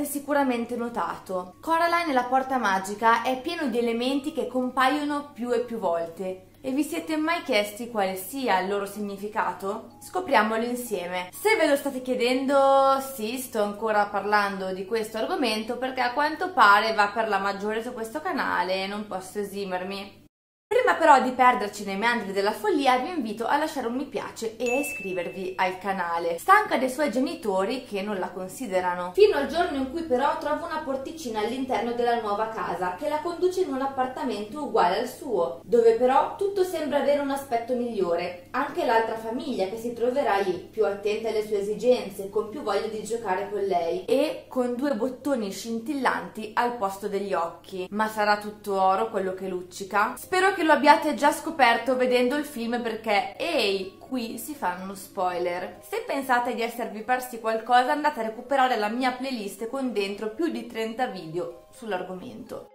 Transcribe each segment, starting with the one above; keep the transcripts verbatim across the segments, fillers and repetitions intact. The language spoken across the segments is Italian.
sicuramente notato. Coraline e la porta magica è pieno di elementi che compaiono più e più volte. E vi siete mai chiesti quale sia il loro significato? Scopriamolo insieme. Se ve lo state chiedendo, sì, sto ancora parlando di questo argomento perché a quanto pare va per la maggiore su questo canale e non posso esimermi. Prima però di perderci nei meandri della follia vi invito a lasciare un mi piace e a iscrivervi al canale. Stanca dei suoi genitori che non la considerano. Fino al giorno in cui però trova una porticina all'interno della nuova casa che la conduce in un appartamento uguale al suo, dove però tutto sembra avere un aspetto migliore. Anche l'altra famiglia che si troverà lì, più attenta alle sue esigenze, con più voglia di giocare con lei e con due bottoni scintillanti al posto degli occhi. Ma sarà tutto oro quello che luccica? Spero che lo abbiate già scoperto vedendo il film perché, ehi, qui si fanno spoiler. Se pensate di esservi persi qualcosa andate a recuperare la mia playlist con dentro più di trenta video sull'argomento.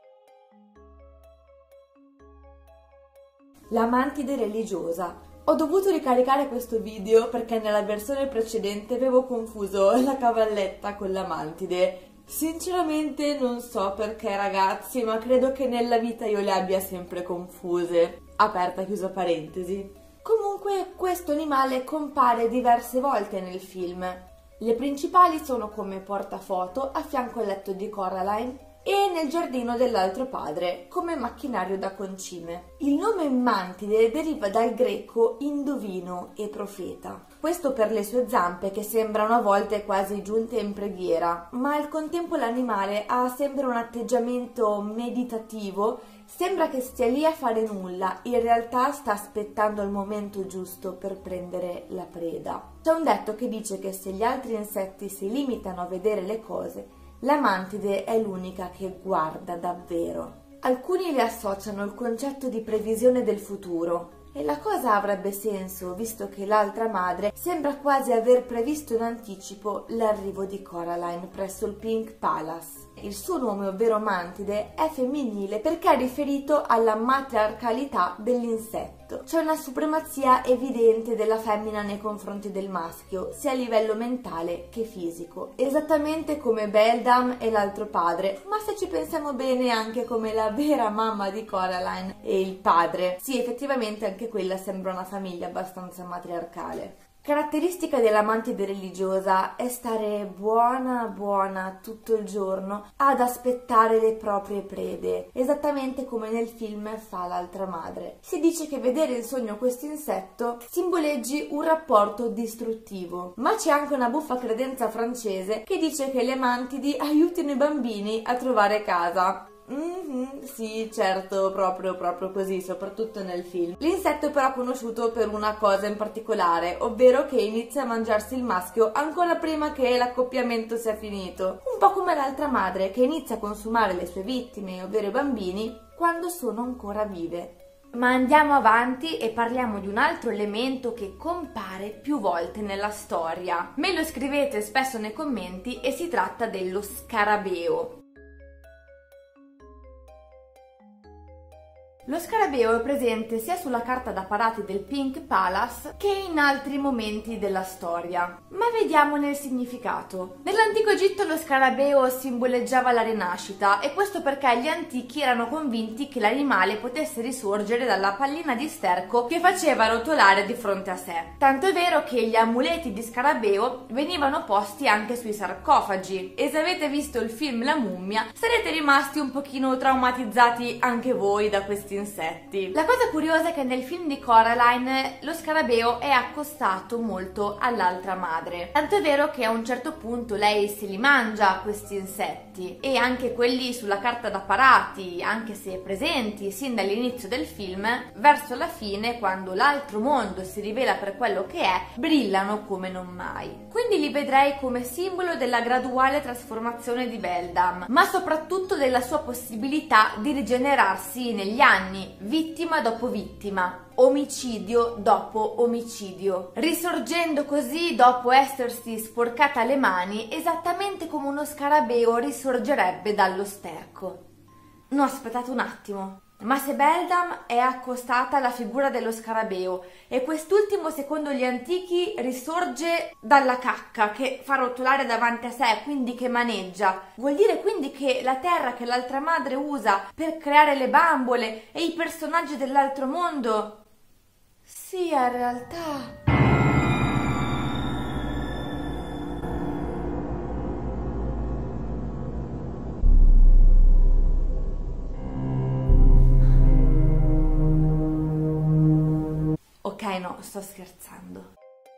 La mantide religiosa. Ho dovuto ricaricare questo video perché nella versione precedente avevo confuso la cavalletta con la mantide. Sinceramente non so perché ragazzi, ma credo che nella vita io le abbia sempre confuse. Aperta e chiusa parentesi. Comunque questo animale compare diverse volte nel film. Le principali sono come portafoto a fianco al letto di Coraline e nel giardino dell'altro padre come macchinario da concime. Il nome mantide deriva dal greco indovino e profeta. Questo per le sue zampe che sembrano a volte quasi giunte in preghiera, ma al contempo l'animale ha sempre un atteggiamento meditativo, sembra che stia lì a fare nulla, in realtà sta aspettando il momento giusto per prendere la preda. C'è un detto che dice che se gli altri insetti si limitano a vedere le cose, la mantide è l'unica che guarda davvero. Alcuni le associano al concetto di previsione del futuro. E la cosa avrebbe senso, visto che l'altra madre sembra quasi aver previsto in anticipo l'arrivo di Coraline presso il Pink Palace. Il suo nome, ovvero mantide, è femminile perché è riferito alla matriarcalità dell'insetto. C'è una supremazia evidente della femmina nei confronti del maschio, sia a livello mentale che fisico, esattamente come Beldam e l'altro padre, ma se ci pensiamo bene anche come la vera mamma di Coraline e il padre. Sì, effettivamente anche quella sembra una famiglia abbastanza matriarcale. Caratteristica della mantide religiosa è stare buona buona tutto il giorno ad aspettare le proprie prede, esattamente come nel film fa l'altra madre. Si dice che vedere in sogno questo insetto simboleggi un rapporto distruttivo, ma c'è anche una buffa credenza francese che dice che le mantidi aiutino i bambini a trovare casa. Mm-hmm, sì, certo, proprio, proprio così, soprattutto nel film. L'insetto è però conosciuto per una cosa in particolare, ovvero che inizia a mangiarsi il maschio ancora prima che l'accoppiamento sia finito. Un po' come l'altra madre, che inizia a consumare le sue vittime, ovvero i bambini, quando sono ancora vive. Ma andiamo avanti e parliamo di un altro elemento che compare più volte nella storia. Me lo scrivete spesso nei commenti e si tratta dello scarabeo. Lo scarabeo è presente sia sulla carta da parati del Pink Palace che in altri momenti della storia. Ma vediamone il significato. Nell'antico Egitto lo scarabeo simboleggiava la rinascita e questo perché gli antichi erano convinti che l'animale potesse risorgere dalla pallina di sterco che faceva rotolare di fronte a sé. Tanto è vero che gli amuleti di scarabeo venivano posti anche sui sarcofagi e se avete visto il film La mummia sarete rimasti un pochino traumatizzati anche voi da questi insetti. La cosa curiosa è che nel film di Coraline lo scarabeo è accostato molto all'altra madre, tanto è vero che a un certo punto lei se li mangia questi insetti e anche quelli sulla carta da parati, anche se presenti sin dall'inizio del film, verso la fine quando l'altro mondo si rivela per quello che è, brillano come non mai. Quindi li vedrei come simbolo della graduale trasformazione di Beldam, ma soprattutto della sua possibilità di rigenerarsi negli anni, vittima dopo vittima, omicidio dopo omicidio, risorgendo così dopo essersi sporcata le mani esattamente come uno scarabeo risorgerebbe dallo sterco. No, aspettate un attimo. Ma se Beldam è accostata alla figura dello scarabeo e quest'ultimo secondo gli antichi risorge dalla cacca che fa rotolare davanti a sé, quindi che maneggia, vuol dire quindi che la terra che l'altra madre usa per creare le bambole e i personaggi dell'altro mondo sia in realtà... Ok, no, sto scherzando.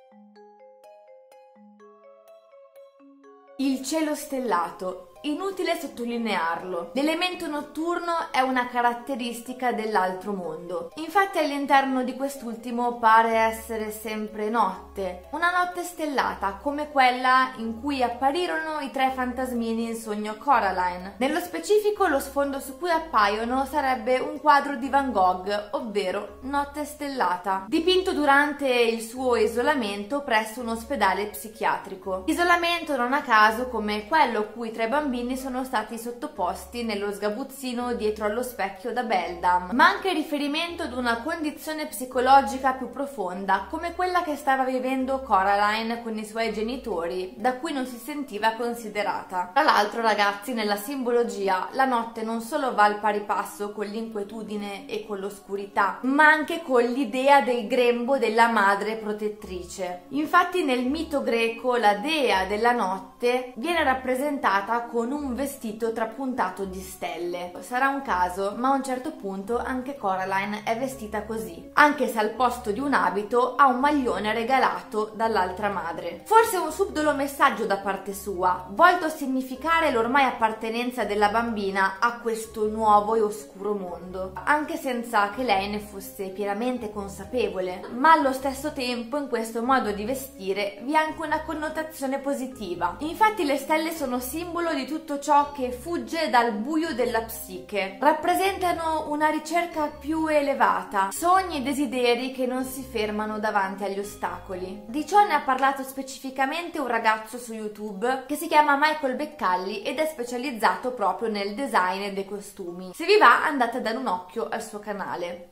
Il cielo stellato. Inutile sottolinearlo, l'elemento notturno è una caratteristica dell'altro mondo. Infatti all'interno di quest'ultimo pare essere sempre notte, una notte stellata come quella in cui apparirono i tre fantasmini in sogno Coraline. Nello specifico lo sfondo su cui appaiono sarebbe un quadro di Van Gogh, ovvero Notte stellata, dipinto durante il suo isolamento presso un ospedale psichiatrico. Isolamento non a caso come quello a cui i tre bambini sono stati sottoposti nello sgabuzzino dietro allo specchio da Beldam, ma anche riferimento ad una condizione psicologica più profonda, come quella che stava vivendo Coraline con i suoi genitori, da cui non si sentiva considerata. Tra l'altro, ragazzi, nella simbologia la notte non solo va al pari passo con l'inquietudine e con l'oscurità, ma anche con l'idea del grembo della madre protettrice. Infatti nel mito greco la dea della notte viene rappresentata con un vestito trapuntato di stelle. Sarà un caso, ma a un certo punto anche Coraline è vestita così, anche se al posto di un abito ha un maglione regalato dall'altra madre. Forse un subdolo messaggio da parte sua, volto a significare l'ormai appartenenza della bambina a questo nuovo e oscuro mondo, anche senza che lei ne fosse pienamente consapevole. Ma allo stesso tempo in questo modo di vestire vi è anche una connotazione positiva. Infatti le stelle sono simbolo di tutto ciò che fugge dal buio della psiche, rappresentano una ricerca più elevata, sogni e desideri che non si fermano davanti agli ostacoli. Di ciò ne ha parlato specificamente un ragazzo su YouTube che si chiama Michael Beccalli ed è specializzato proprio nel design dei costumi. Se vi va andate a dare un occhio al suo canale.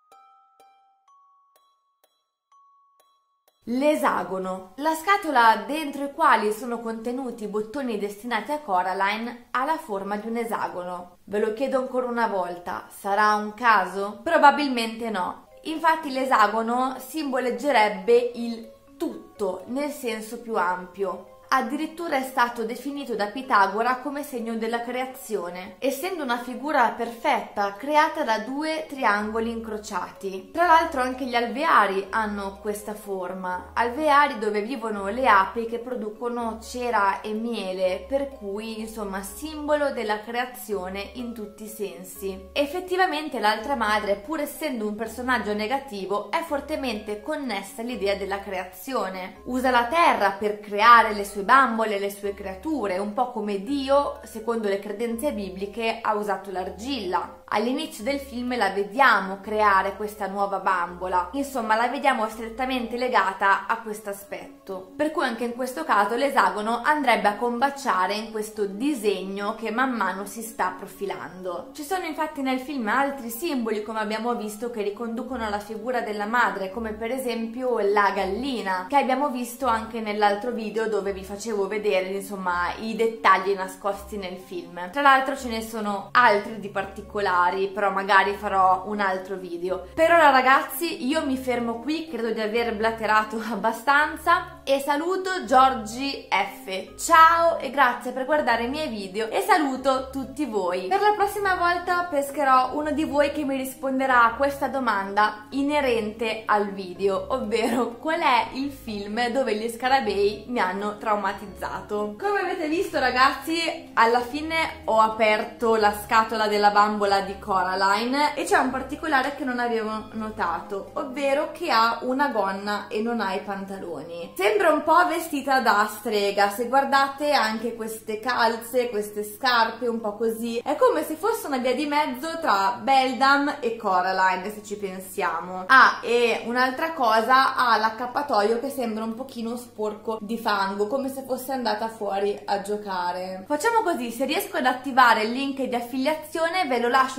L'esagono. La scatola dentro i quali sono contenuti i bottoni destinati a Coraline ha la forma di un esagono. Ve lo chiedo ancora una volta, sarà un caso? Probabilmente no. Infatti l'esagono simboleggerebbe il tutto nel senso più ampio. Addirittura è stato definito da Pitagora come segno della creazione, essendo una figura perfetta creata da due triangoli incrociati. Tra l'altro anche gli alveari hanno questa forma, alveari dove vivono le api che producono cera e miele, per cui insomma simbolo della creazione in tutti i sensi. Effettivamente l'altra madre, pur essendo un personaggio negativo, è fortemente connessa all'idea della creazione. Usa la terra per creare le sue bambole, le sue creature, un po' come Dio, secondo le credenze bibliche, ha usato l'argilla. All'inizio del film la vediamo creare questa nuova bambola, insomma la vediamo strettamente legata a questo aspetto, per cui anche in questo caso l'esagono andrebbe a combaciare in questo disegno che man mano si sta profilando. Ci sono infatti nel film altri simboli, come abbiamo visto, che riconducono alla figura della madre, come per esempio la gallina, che abbiamo visto anche nell'altro video dove vi facevo vedere insomma i dettagli nascosti nel film. Tra l'altro ce ne sono altri di particolari, però magari farò un altro video. Per ora ragazzi io mi fermo qui, credo di aver blaterato abbastanza e saluto Giorgi F. Ciao e grazie per guardare i miei video e saluto tutti voi. Per la prossima volta pescherò uno di voi che mi risponderà a questa domanda inerente al video, ovvero qual è il film dove gli scarabei mi hanno traumatizzato. Come avete visto ragazzi, alla fine ho aperto la scatola della bambola di Coraline e c'è un particolare che non avevo notato, ovvero che ha una gonna e non ha i pantaloni. Sembra un po' vestita da strega, se guardate anche queste calze, queste scarpe un po' così, è come se fosse una via di mezzo tra Beldam e Coraline, se ci pensiamo. Ah, e un'altra cosa, ha l'accappatoio che sembra un pochino sporco di fango, come se fosse andata fuori a giocare. Facciamo così, se riesco ad attivare il link di affiliazione ve lo lascio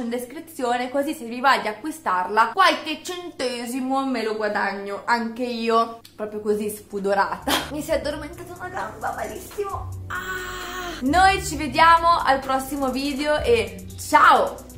in descrizione, così se vi va di acquistarla qualche centesimo me lo guadagno anche io, proprio così spudorata. Mi si è addormentata una gamba, malissimo. Ah! Noi ci vediamo al prossimo video e ciao!